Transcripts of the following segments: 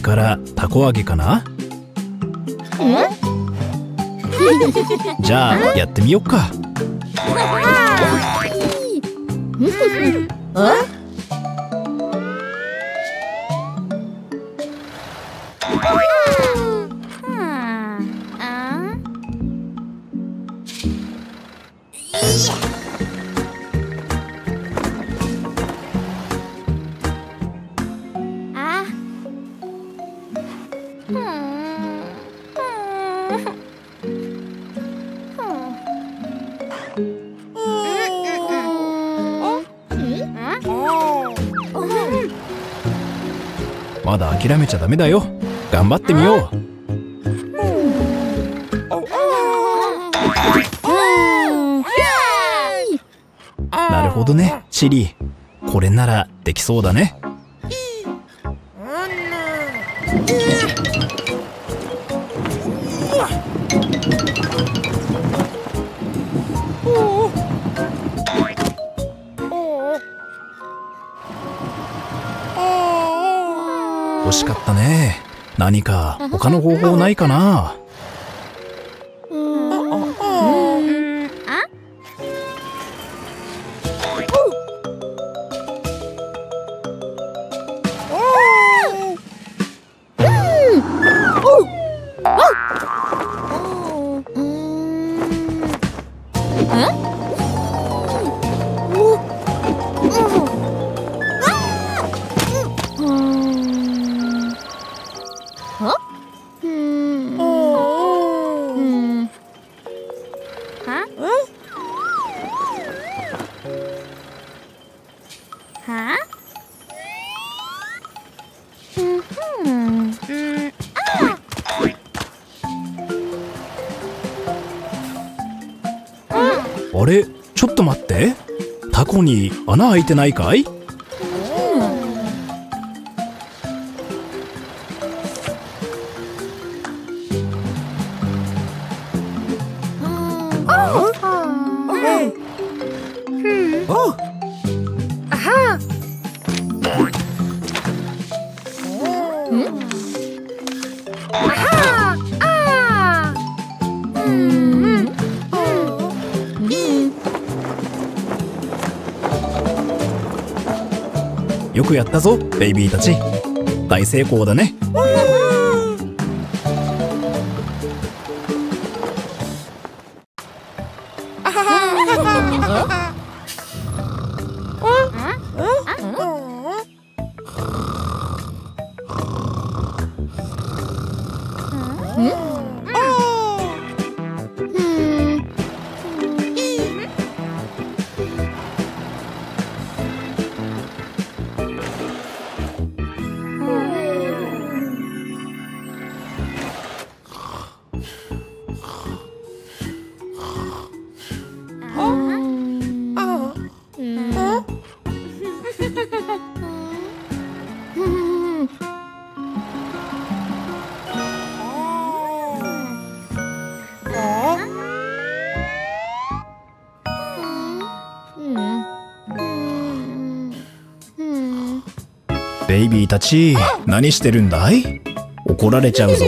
からたこ揚げかな。じゃあやってみよっか。まだ諦めちゃダメだよ。頑張ってみよう。なるほどね、チリ。これならできそうだね。惜しかったね。何か他の方法ないかな。あれ、ちょっと待って。タコに穴開いてないかい？よくやったぞ、ベイビーたち。大成功だね。ベイビーたち、何してるんだい？怒られちゃうぞ。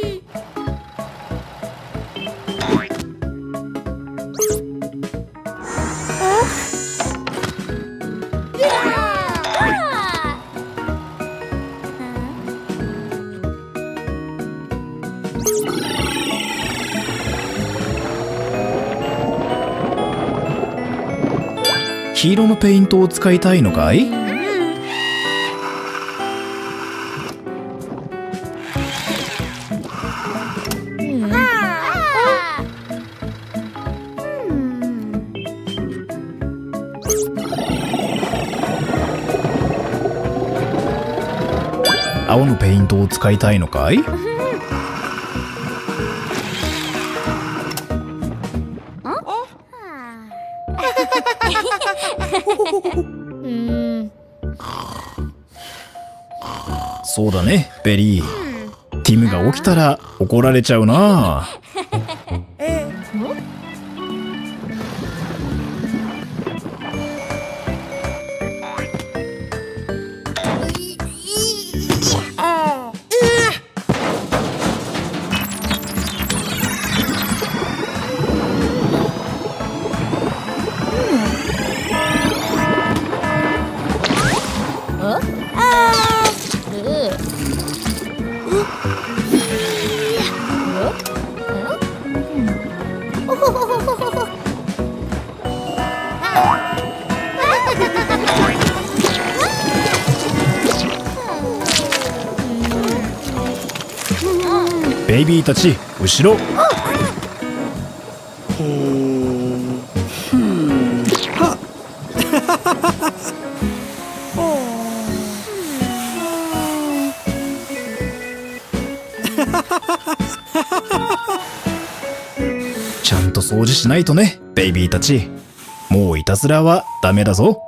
黄色のペイントを使いたいのかい？青のペイントを使いたいのかい？そうだね、ベリー。ティムが起きたら怒られちゃうな。 ベイビーたち後ろ。ちゃんと掃除しないとね、ベイビーたち。もういたずらはダメだぞ。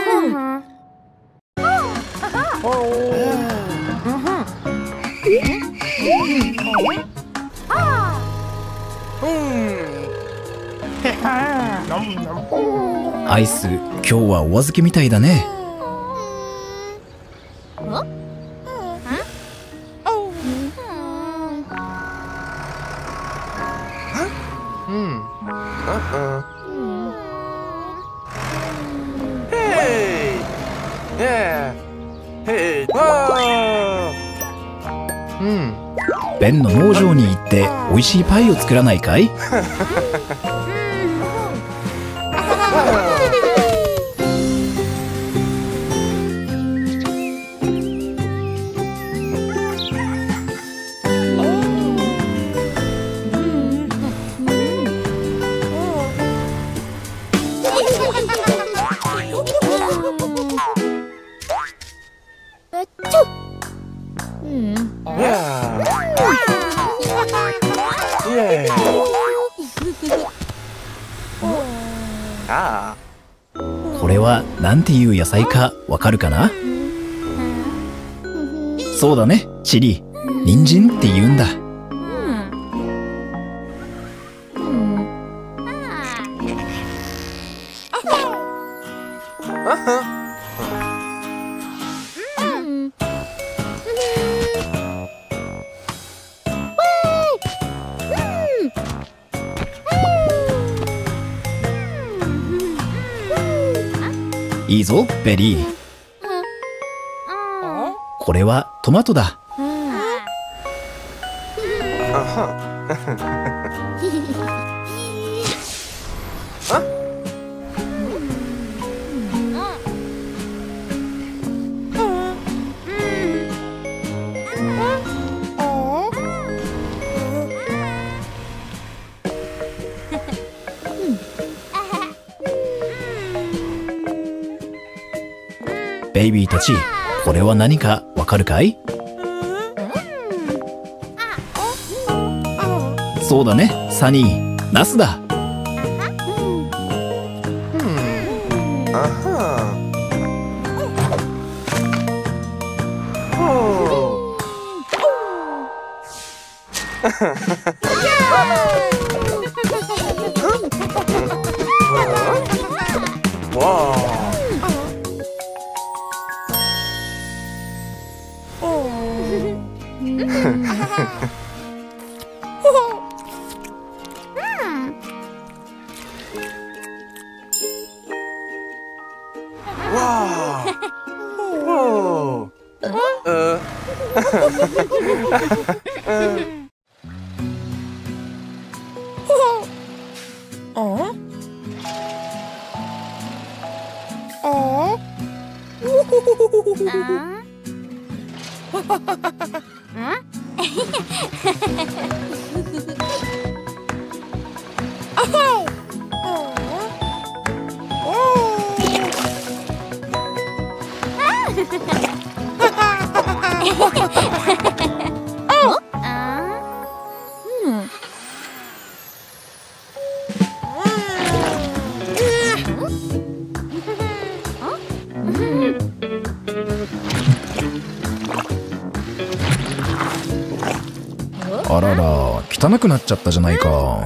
アイス、今日はお預けみたいだね。ベンの農場に行って美味しいパイを作らないかい？これはなんていう野菜かわかるかな？そうだね、チリ。人参って言うんだ。いいぞ、ベリー。これはトマトだ。ベイビーたち、これは何かわかるかい？そうだね、サニー、ナスだ。あらら、汚くなっちゃったじゃないか。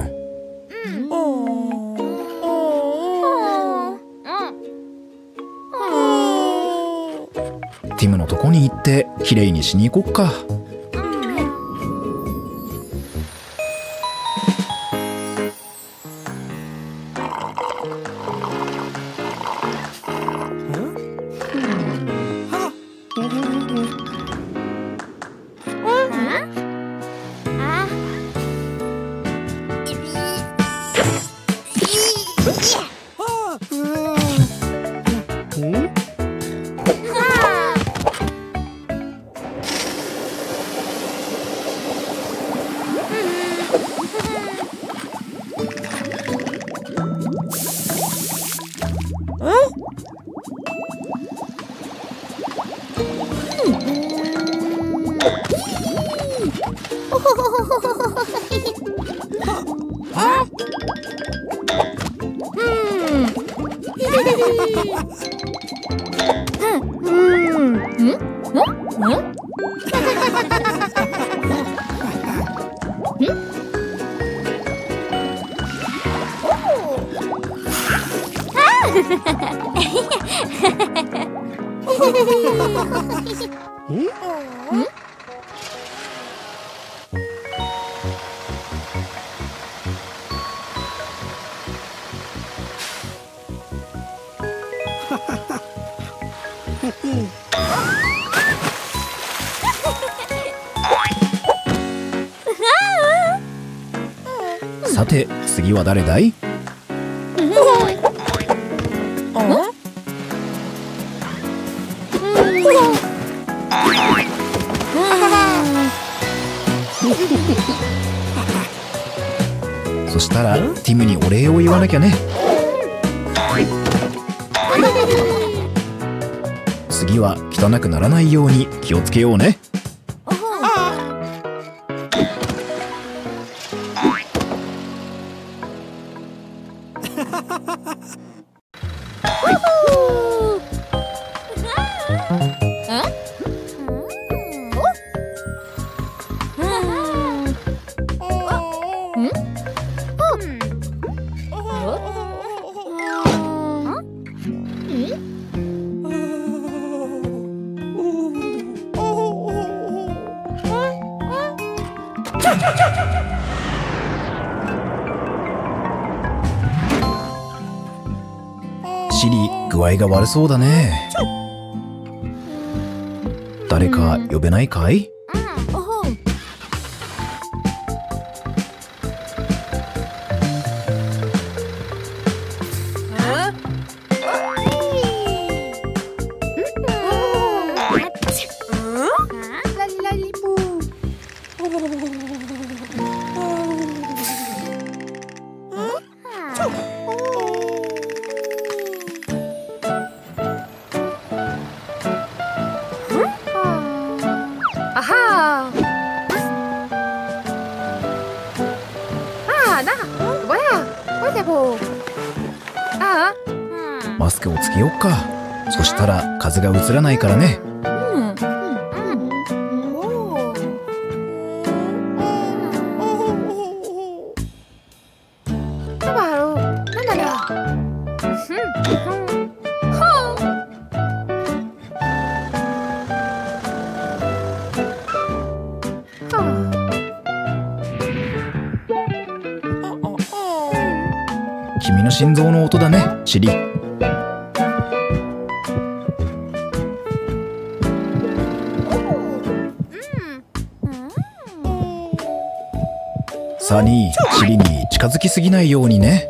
ティムのとこに行ってきれいにしに行こっか。 さて次は誰だい？そしたらティムにお礼を言わなきゃね。次は汚くならないように気をつけようね。シリ、具合が悪そうだね。誰か呼べないかい？マスクをつけよっか。そしたら風が移らないからね。君の心臓の音だね、シリ。サニー、シリに近づきすぎないようにね。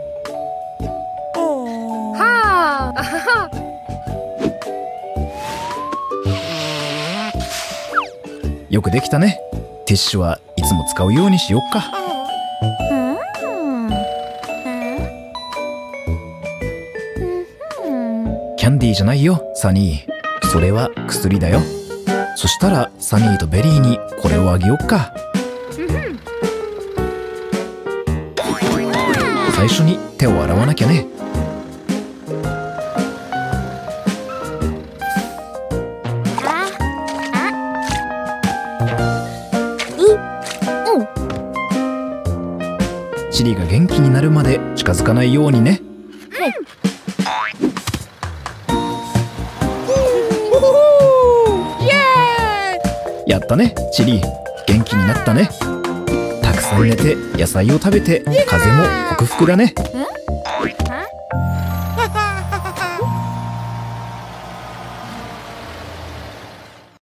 よくできたね。ティッシュはいつも使うようにしよっか。キャンディーじゃないよ、サニー。それは薬だよ。そしたらサニーとベリーにこれをあげよっか。最初に手を洗わなきゃね。シリが元気になるまで近づかないようにね。やったね、シリ。元気になったね。たくさん寝て野菜を食べて風邪も克服だね。